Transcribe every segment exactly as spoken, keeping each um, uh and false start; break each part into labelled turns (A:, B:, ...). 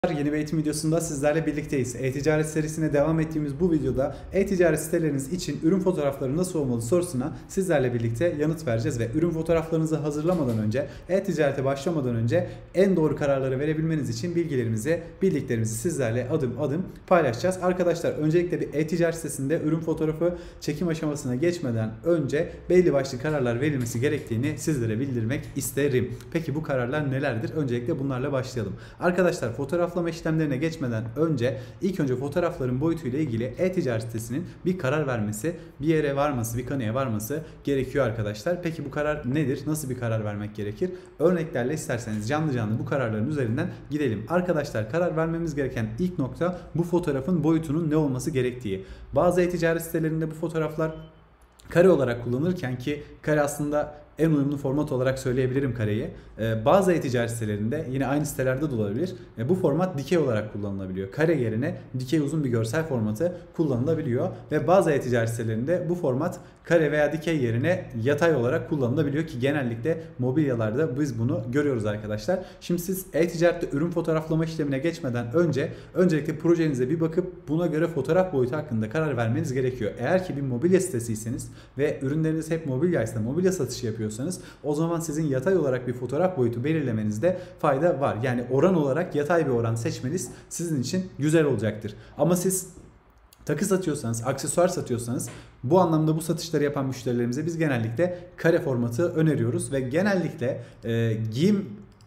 A: Yeni bir eğitim videosunda sizlerle birlikteyiz. E-ticaret serisine devam ettiğimiz bu videoda e-ticaret siteleriniz için ürün fotoğrafları nasıl olmalı sorusuna sizlerle birlikte yanıt vereceğiz ve ürün fotoğraflarınızı hazırlamadan önce, e-ticarete başlamadan önce en doğru kararları verebilmeniz için bilgilerimizi, bildiklerimizi sizlerle adım adım paylaşacağız. Arkadaşlar, öncelikle bir e-ticaret sitesinde ürün fotoğrafı çekim aşamasına geçmeden önce belli başlı kararlar verilmesi gerektiğini sizlere bildirmek isterim. Peki bu kararlar nelerdir? Öncelikle bunlarla başlayalım. Arkadaşlar, fotoğraf Fotoğraflama işlemlerine geçmeden önce ilk önce fotoğrafların boyutuyla ilgili e-ticaret sitesinin bir karar vermesi, bir yere varması, bir kanıya varması gerekiyor arkadaşlar. Peki bu karar nedir? Nasıl bir karar vermek gerekir? Örneklerle isterseniz canlı canlı bu kararların üzerinden gidelim. Arkadaşlar, karar vermemiz gereken ilk nokta bu fotoğrafın boyutunun ne olması gerektiği. Bazı e-ticaret sitelerinde bu fotoğraflar kare olarak kullanırken, ki kare aslında en uyumlu format olarak söyleyebilirim kareyi. Ee, bazı e-ticaret sitelerinde, yine aynı sitelerde de olabilir, e, bu format dikey olarak kullanılabiliyor. Kare yerine dikey uzun bir görsel formatı kullanılabiliyor ve bazı e-ticaret sitelerinde bu format kare veya dikey yerine yatay olarak kullanılabiliyor ki genellikle mobilyalarda biz bunu görüyoruz arkadaşlar. Şimdi siz e-ticarette ürün fotoğraflama işlemine geçmeden önce öncelikle projenize bir bakıp buna göre fotoğraf boyutu hakkında karar vermeniz gerekiyor. Eğer ki bir mobilya sitesiyseniz ve ürünleriniz hep mobilyaysa, mobilya satışı yapıyorsanız, o zaman sizin yatay olarak bir fotoğraf boyutu belirlemenizde fayda var. Yani oran olarak yatay bir oran seçmeniz sizin için güzel olacaktır. Ama siz takı satıyorsanız, aksesuar satıyorsanız, bu anlamda bu satışları yapan müşterilerimize biz genellikle kare formatı öneriyoruz ve genellikle e, giyim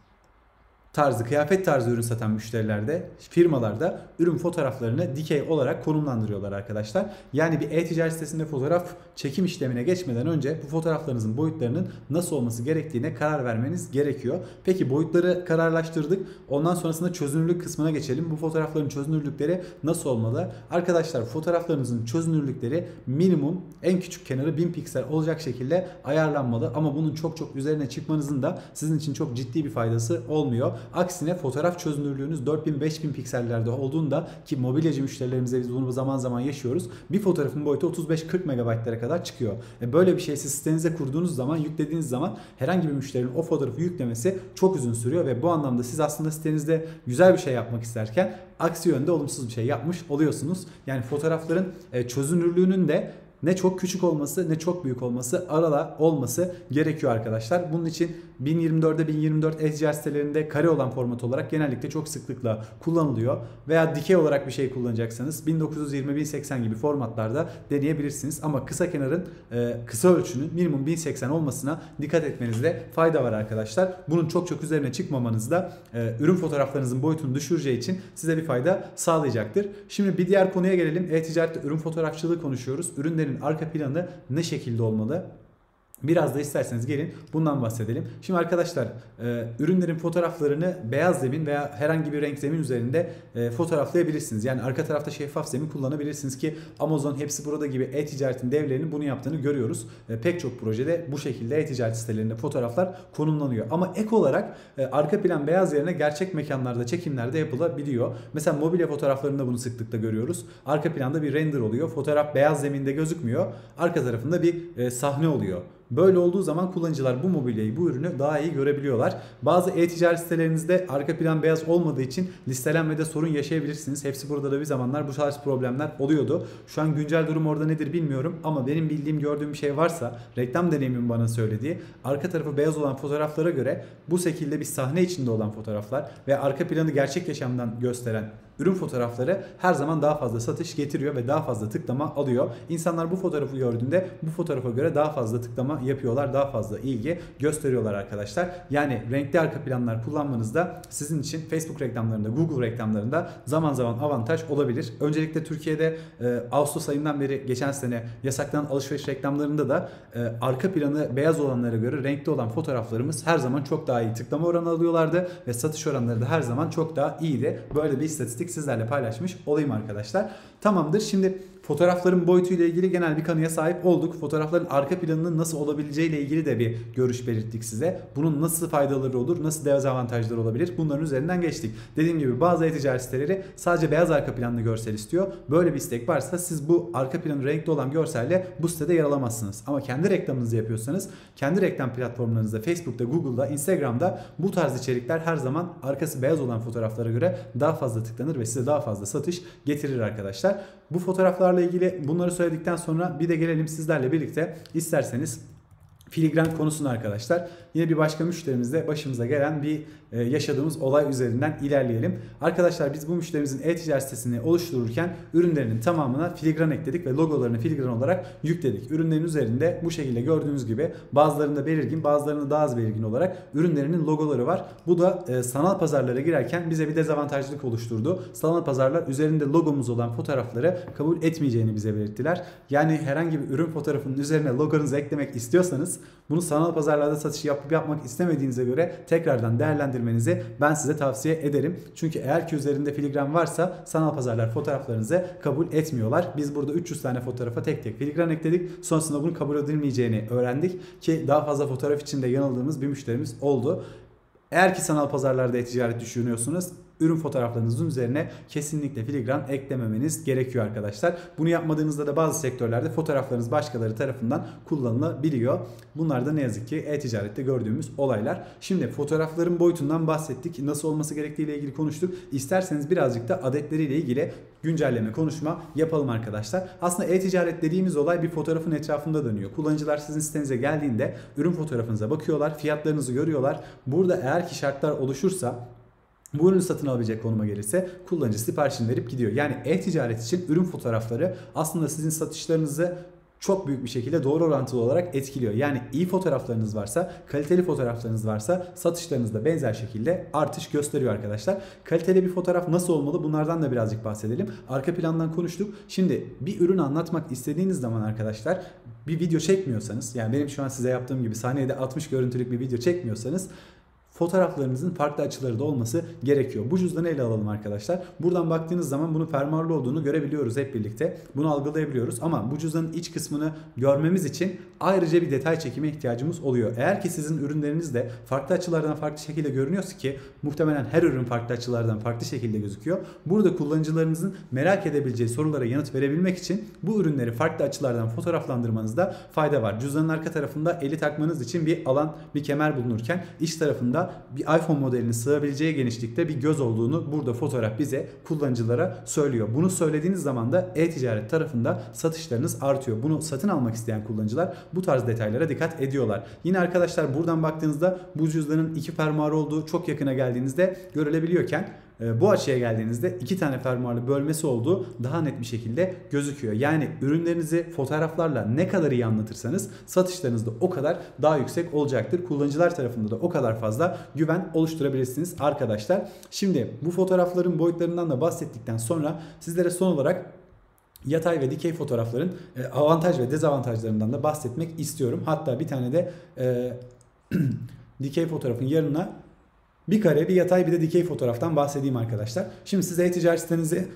A: tarzı, kıyafet tarzı ürün satan müşterilerde, firmalarda ürün fotoğraflarını dikey olarak konumlandırıyorlar arkadaşlar. Yani bir e-ticaret sitesinde fotoğraf çekim işlemine geçmeden önce bu fotoğraflarınızın boyutlarının nasıl olması gerektiğine karar vermeniz gerekiyor. Peki boyutları kararlaştırdık. Ondan sonrasında çözünürlük kısmına geçelim. Bu fotoğrafların çözünürlükleri nasıl olmalı? Arkadaşlar, fotoğraflarınızın çözünürlükleri minimum en küçük kenarı bin piksel olacak şekilde ayarlanmalı. Ama bunun çok çok üzerine çıkmanızın da sizin için çok ciddi bir faydası olmuyor. Aksine fotoğraf çözünürlüğünüz dört bin beş bin piksellerde olduğunda, ki mobilyacı müşterilerimize biz bunu zaman zaman yaşıyoruz, bir fotoğrafın boyutu otuz beş kırk megabaytlara kadar çıkıyor. E böyle bir şey siz sitenize kurduğunuz zaman, yüklediğiniz zaman herhangi bir müşterinin o fotoğrafı yüklemesi çok uzun sürüyor ve bu anlamda siz aslında sitenizde güzel bir şey yapmak isterken aksi yönde olumsuz bir şey yapmış oluyorsunuz. Yani fotoğrafların çözünürlüğünün de ne çok küçük olması ne çok büyük olması, arada olması gerekiyor arkadaşlar. Bunun için bin yirmi dört'e bin yirmi dört e-ticaret sitelerinde kare olan format olarak genellikle çok sıklıkla kullanılıyor. Veya dikey olarak bir şey kullanacaksanız bin dokuz yüz yirmi bin seksen gibi formatlarda deneyebilirsiniz. Ama kısa kenarın, kısa ölçünün minimum bin seksen olmasına dikkat etmenizde fayda var arkadaşlar. Bunun çok çok üzerine çıkmamanız da ürün fotoğraflarınızın boyutunu düşüreceği için size bir fayda sağlayacaktır. Şimdi bir diğer konuya gelelim. E-ticarette ürün fotoğrafçılığı konuşuyoruz. Ürünlerin arka planı ne şekilde olmalı? Biraz da isterseniz gelin bundan bahsedelim. Şimdi arkadaşlar, e, ürünlerin fotoğraflarını beyaz zemin veya herhangi bir renk zemin üzerinde e, fotoğraflayabilirsiniz. Yani arka tarafta şeffaf zemin kullanabilirsiniz ki Amazon, hepsi burada gibi e-ticaretin devlerinin bunu yaptığını görüyoruz. E, pek çok projede bu şekilde e-ticaret sitelerinde fotoğraflar konumlanıyor. Ama ek olarak e, arka plan beyaz yerine gerçek mekanlarda, çekimlerde yapılabiliyor. Mesela mobilya fotoğraflarında bunu sıklıkla görüyoruz. Arka planda bir render oluyor. Fotoğraf beyaz zeminde gözükmüyor. Arka tarafında bir e, sahne oluyor. Böyle olduğu zaman kullanıcılar bu mobilyayı, bu ürünü daha iyi görebiliyorlar. Bazı e-ticaret sitelerinizde arka plan beyaz olmadığı için listelenmede sorun yaşayabilirsiniz. Hepsi burada da bir zamanlar bu tarz problemler oluyordu. Şu an güncel durum orada nedir bilmiyorum ama benim bildiğim, gördüğüm bir şey varsa, reklam deneyimim bana söylediği, arka tarafı beyaz olan fotoğraflara göre bu şekilde bir sahne içinde olan fotoğraflar ve arka planı gerçek yaşamdan gösteren ürün fotoğrafları her zaman daha fazla satış getiriyor ve daha fazla tıklama alıyor. İnsanlar bu fotoğrafı gördüğünde bu fotoğrafa göre daha fazla tıklama yapıyorlar, daha fazla ilgi gösteriyorlar arkadaşlar. Yani renkli arka planlar kullanmanız da sizin için Facebook reklamlarında, Google reklamlarında zaman zaman avantaj olabilir. Öncelikle Türkiye'de e, Ağustos ayından beri, geçen sene yasaklanan alışveriş reklamlarında da e, arka planı beyaz olanlara göre renkli olan fotoğraflarımız her zaman çok daha iyi tıklama oranı alıyorlardı ve satış oranları da her zaman çok daha iyiydi. Böyle bir istatistik sizlerle paylaşmış olayım arkadaşlar. Tamamdır. Şimdi fotoğrafların boyutuyla ilgili genel bir kanıya sahip olduk. Fotoğrafların arka planının nasıl olabileceğiyle ilgili de bir görüş belirttik size. Bunun nasıl faydaları olur, nasıl dezavantajları olabilir, bunların üzerinden geçtik. Dediğim gibi bazı e-ticaret siteleri sadece beyaz arka planlı görsel istiyor. Böyle bir istek varsa siz bu arka planı renkli olan görselle bu sitede yer alamazsınız. Ama kendi reklamınızı yapıyorsanız kendi reklam platformlarınızda, Facebook'ta, Google'da, Instagram'da bu tarz içerikler her zaman arkası beyaz olan fotoğraflara göre daha fazla tıklanır ve size daha fazla satış getirir arkadaşlar. Bu fotoğraflarla ilgili bunları söyledikten sonra bir de gelelim sizlerle birlikte isterseniz filigran konusuna arkadaşlar. Yine bir başka müşterimizle başımıza gelen bir e, yaşadığımız olay üzerinden ilerleyelim. Arkadaşlar biz bu müşterimizin e-ticaret sitesini oluştururken ürünlerinin tamamına filigran ekledik ve logolarını filigran olarak yükledik. Ürünlerin üzerinde bu şekilde gördüğünüz gibi bazılarında belirgin, bazılarında daha az belirgin olarak ürünlerinin logoları var. Bu da e, sanal pazarlara girerken bize bir dezavantajlılık oluşturdu. Sanal pazarlar üzerinde logomuz olan fotoğrafları kabul etmeyeceğini bize belirttiler. Yani herhangi bir ürün fotoğrafının üzerine logonuzu eklemek istiyorsanız bunu sanal pazarlarda satış yapıp yapmak istemediğinize göre tekrardan değerlendirmenizi ben size tavsiye ederim. Çünkü eğer ki üzerinde filigran varsa sanal pazarlar fotoğraflarınızı kabul etmiyorlar. Biz burada üç yüz tane fotoğrafa tek tek filigran ekledik. Sonrasında bunun kabul edilmeyeceğini öğrendik ki daha fazla fotoğraf içinde yanıldığımız bir müşterimiz oldu. Eğer ki sanal pazarlarda e-ticaret düşünüyorsunuz, ürün fotoğraflarınızın üzerine kesinlikle filigran eklememeniz gerekiyor arkadaşlar. Bunu yapmadığınızda da bazı sektörlerde fotoğraflarınız başkaları tarafından kullanılabiliyor. Bunlar da ne yazık ki e-ticarette gördüğümüz olaylar. Şimdi fotoğrafların boyutundan bahsettik. Nasıl olması gerektiğiyle ilgili konuştuk. İsterseniz birazcık da adetleriyle ilgili güncelleme konuşma yapalım arkadaşlar. Aslında e-ticaret dediğimiz olay bir fotoğrafın etrafında dönüyor. Kullanıcılar sizin sitenize geldiğinde ürün fotoğrafınıza bakıyorlar, fiyatlarınızı görüyorlar. Burada eğer ki şartlar oluşursa, bu ürünü satın alabilecek konuma gelirse kullanıcı siparişini verip gidiyor. Yani e-ticaret için ürün fotoğrafları aslında sizin satışlarınızı çok büyük bir şekilde doğru orantılı olarak etkiliyor. Yani iyi fotoğraflarınız varsa, kaliteli fotoğraflarınız varsa satışlarınız da benzer şekilde artış gösteriyor arkadaşlar. Kaliteli bir fotoğraf nasıl olmalı? Bunlardan da birazcık bahsedelim. Arka plandan konuştuk. Şimdi bir ürünü anlatmak istediğiniz zaman arkadaşlar bir video çekmiyorsanız, yani benim şu an size yaptığım gibi saniyede altmış görüntülük bir video çekmiyorsanız fotoğraflarınızın farklı açıları da olması gerekiyor. Bu cüzdanı ele alalım arkadaşlar. Buradan baktığınız zaman bunun fermuarlı olduğunu görebiliyoruz hep birlikte. Bunu algılayabiliyoruz ama bu cüzdanın iç kısmını görmemiz için ayrıca bir detay çekime ihtiyacımız oluyor. Eğer ki sizin ürünleriniz de farklı açılardan farklı şekilde görünüyorsa, ki muhtemelen her ürün farklı açılardan farklı şekilde gözüküyor. Burada kullanıcılarınızın merak edebileceği sorulara yanıt verebilmek için bu ürünleri farklı açılardan fotoğraflandırmanızda fayda var. Cüzdanın arka tarafında eli takmanız için bir alan, bir kemer bulunurken iç tarafında bir iPhone modelinin sığabileceği genişlikte bir göz olduğunu burada fotoğraf bize, kullanıcılara söylüyor. Bunu söylediğiniz zaman da e-ticaret tarafında satışlarınız artıyor. Bunu satın almak isteyen kullanıcılar bu tarz detaylara dikkat ediyorlar. Yine arkadaşlar buradan baktığınızda bu cüzdanın iki fermuarı olduğu çok yakına geldiğinizde görülebiliyorken bu açıya geldiğinizde iki tane fermuarlı bölmesi olduğu daha net bir şekilde gözüküyor. Yani ürünlerinizi fotoğraflarla ne kadar iyi anlatırsanız satışlarınız da o kadar daha yüksek olacaktır. Kullanıcılar tarafında da o kadar fazla güven oluşturabilirsiniz arkadaşlar. Şimdi bu fotoğrafların boyutlarından da bahsettikten sonra sizlere son olarak yatay ve dikey fotoğrafların avantaj ve dezavantajlarından da bahsetmek istiyorum. Hatta bir tane de e, dikey fotoğrafın yanına bir kare, bir yatay, bir de dikey fotoğraftan bahsedeyim arkadaşlar. Şimdi siz e-ticaret sitenizi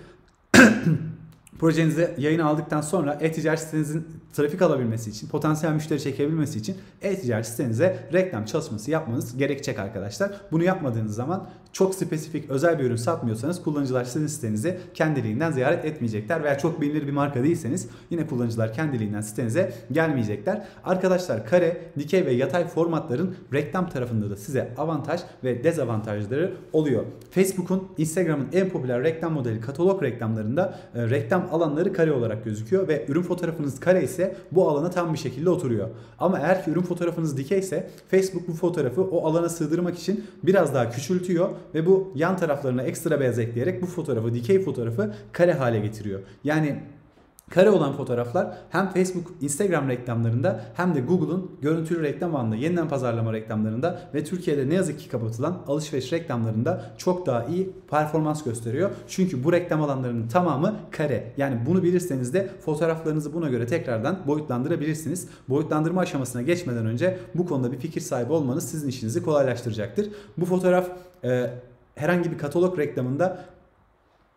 A: projenizi yayına aldıktan sonra e-ticaret sitenizin trafik alabilmesi için, potansiyel müşteri çekebilmesi için e-ticaret sitenize reklam çalışması yapmanız gerekecek arkadaşlar. Bunu yapmadığınız zaman çok spesifik özel bir ürün satmıyorsanız kullanıcılar sizin sitenizi kendiliğinden ziyaret etmeyecekler veya çok bilinir bir marka değilseniz yine kullanıcılar kendiliğinden sitenize gelmeyecekler. Arkadaşlar kare, dikey ve yatay formatların reklam tarafında da size avantaj ve dezavantajları oluyor. Facebook'un, Instagram'ın en popüler reklam modeli katalog reklamlarında e, reklam alanları kare olarak gözüküyor ve ürün fotoğrafınız kare ise bu alana tam bir şekilde oturuyor. Ama eğer ki ürün fotoğrafınız dikey ise Facebook bu fotoğrafı o alana sığdırmak için biraz daha küçültüyor ve bu yan taraflarına ekstra beyaz ekleyerek bu fotoğrafı, dikey fotoğrafı kare hale getiriyor. Yani kare olan fotoğraflar hem Facebook, Instagram reklamlarında hem de Google'un görüntülü reklam ağında, yeniden pazarlama reklamlarında ve Türkiye'de ne yazık ki kapatılan alışveriş reklamlarında çok daha iyi performans gösteriyor. Çünkü bu reklam alanlarının tamamı kare. Yani bunu bilirseniz de fotoğraflarınızı buna göre tekrardan boyutlandırabilirsiniz. Boyutlandırma aşamasına geçmeden önce bu konuda bir fikir sahibi olmanız sizin işinizi kolaylaştıracaktır. Bu fotoğraf e, herhangi bir katalog reklamında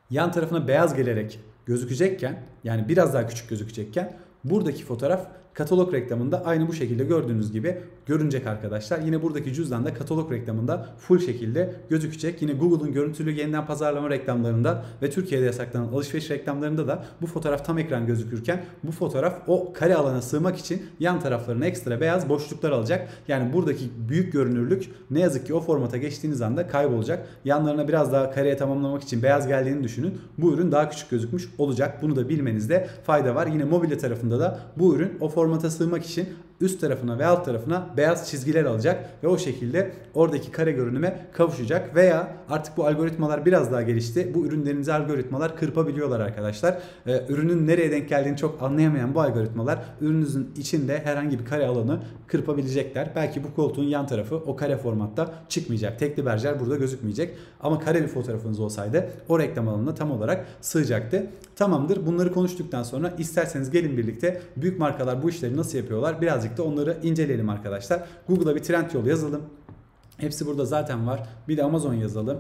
A: yan tarafına beyaz gelerek gözükecekken, yani biraz daha küçük gözükecekken, buradaki fotoğraf katalog reklamında aynı bu şekilde gördüğünüz gibi görünecek arkadaşlar. Yine buradaki cüzdan da katalog reklamında full şekilde gözükecek. Yine Google'un görüntülü yeniden pazarlama reklamlarında ve Türkiye'de yasaklanan alışveriş reklamlarında da bu fotoğraf tam ekran gözükürken bu fotoğraf o kare alana sığmak için yan taraflarına ekstra beyaz boşluklar alacak. Yani buradaki büyük görünürlük ne yazık ki o formata geçtiğiniz anda kaybolacak. Yanlarına biraz daha kareye tamamlamak için beyaz geldiğini düşünün. Bu ürün daha küçük gözükmüş olacak. Bunu da bilmenizde fayda var. Yine mobilya tarafında da bu ürün o formata sığmak için üst tarafına ve alt tarafına beyaz çizgiler alacak ve o şekilde oradaki kare görünüme kavuşacak. Veya artık bu algoritmalar biraz daha gelişti. Bu ürünlerinizi algoritmalar kırpabiliyorlar arkadaşlar. Ee, ürünün nereye denk geldiğini çok anlayamayan bu algoritmalar ürününüzün içinde herhangi bir kare alanı kırpabilecekler. Belki bu koltuğun yan tarafı o kare formatta çıkmayacak. Tekli berjer burada gözükmeyecek. Ama kare bir fotoğrafınız olsaydı o reklam alanına tam olarak sığacaktı. Tamamdır. Bunları konuştuktan sonra isterseniz gelin birlikte büyük markalar bu işleri nasıl yapıyorlar birazcık da onları inceleyelim arkadaşlar. Google'a bir Trendyol yazalım. Hepsi burada zaten var. Bir de Amazon yazalım.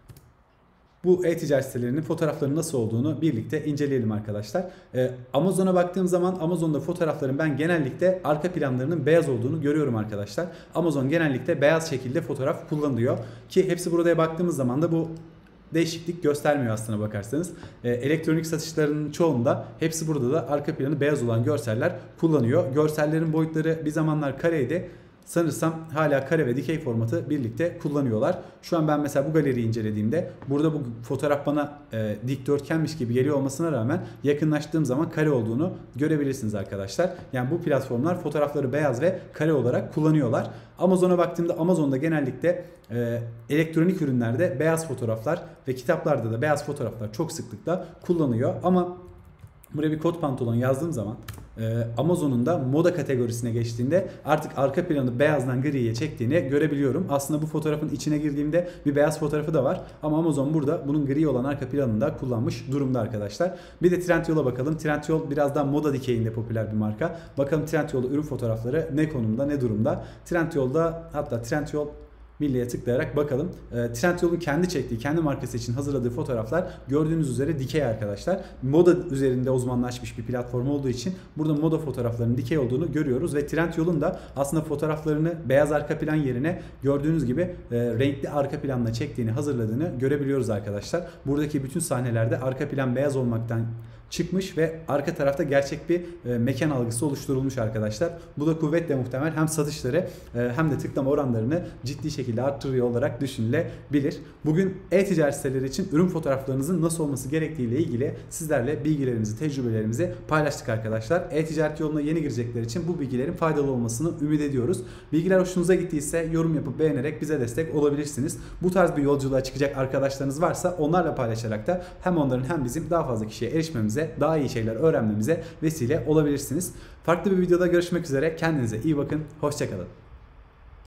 A: Bu e-ticaret sitelerinin fotoğraflarının nasıl olduğunu birlikte inceleyelim arkadaşlar. Ee, Amazon'a baktığım zaman Amazon'da fotoğrafların ben genellikle arka planlarının beyaz olduğunu görüyorum arkadaşlar. Amazon genellikle beyaz şekilde fotoğraf kullanıyor. Ki hepsi burada'ya baktığımız zaman da bu değişiklik göstermiyor aslına bakarsanız. E, elektronik satışlarının çoğunda hepsi burada da arka planı beyaz olan görseller kullanıyor. Görsellerin boyutları bir zamanlar kareydi. Sanırsam hala kare ve dikey formatı birlikte kullanıyorlar. Şu an ben mesela bu galeriyi incelediğimde burada bu fotoğraf bana e, dikdörtgenmiş gibi geliyor olmasına rağmen yakınlaştığım zaman kare olduğunu görebilirsiniz arkadaşlar. Yani bu platformlar fotoğrafları beyaz ve kare olarak kullanıyorlar. Amazon'a baktığımda Amazon'da genellikle e, elektronik ürünlerde beyaz fotoğraflar ve kitaplarda da beyaz fotoğraflar çok sıklıkla kullanıyor. Ama buraya bir kot pantolon yazdığım zaman Amazon'un da moda kategorisine geçtiğinde artık arka planı beyazdan griye çektiğini görebiliyorum. Aslında bu fotoğrafın içine girdiğimde bir beyaz fotoğrafı da var. Ama Amazon burada bunun gri olan arka planını da kullanmış durumda arkadaşlar. Bir de Trendyol'a bakalım. Trendyol biraz daha moda dikeyinde popüler bir marka. Bakalım Trendyol'da ürün fotoğrafları ne konumda, ne durumda. Trendyol'da hatta Trendyol Milli'ye tıklayarak bakalım. E, Trendyol'un kendi çektiği, kendi markası için hazırladığı fotoğraflar gördüğünüz üzere dikey arkadaşlar. Moda üzerinde uzmanlaşmış bir platform olduğu için burada moda fotoğraflarının dikey olduğunu görüyoruz ve Trendyol'un da aslında fotoğraflarını beyaz arka plan yerine gördüğünüz gibi e, renkli arka planla çektiğini, hazırladığını görebiliyoruz arkadaşlar. Buradaki bütün sahnelerde arka plan beyaz olmaktan çıkmış ve arka tarafta gerçek bir e, mekan algısı oluşturulmuş arkadaşlar. Bu da kuvvetle muhtemel hem satışları e, hem de tıklama oranlarını ciddi şekilde arttırıyor olarak düşünülebilir. Bugün e-ticaret siteleri için ürün fotoğraflarınızın nasıl olması gerektiği ile ilgili sizlerle bilgilerimizi, tecrübelerimizi paylaştık arkadaşlar. E-ticaret yoluna yeni girecekler için bu bilgilerin faydalı olmasını ümit ediyoruz. Bilgiler hoşunuza gittiyse yorum yapıp beğenerek bize destek olabilirsiniz. Bu tarz bir yolculuğa çıkacak arkadaşlarınız varsa onlarla paylaşarak da hem onların hem bizim daha fazla kişiye erişmemize, daha iyi şeyler öğrenmemize vesile olabilirsiniz. Farklı bir videoda görüşmek üzere. Kendinize iyi bakın. Hoşça kalın.